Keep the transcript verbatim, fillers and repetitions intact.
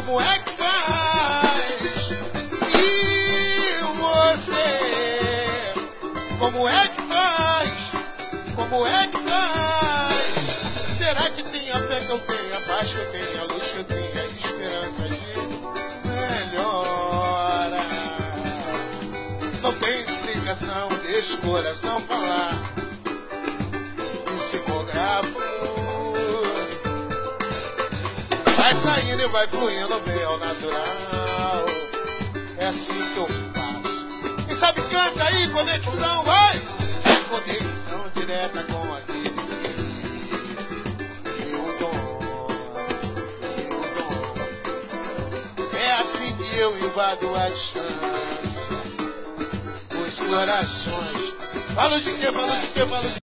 como é que faz? E você, como é que faz? Como é que faz? Será que tem a fé que eu tenho, a paz que eu tenho, a luz que eu tenho, a esperança de melhora? Não tem explicação, deixa o coração falar. Psicógrafo vai saindo e vai fluindo bem ao natural. É assim que eu faço. Quem sabe canta aí, conexão, vai! É conexão direta com aquele meu dom, meu dom. É assim que eu invado a distância, os corações. Falo de quê, falo de quê, falo de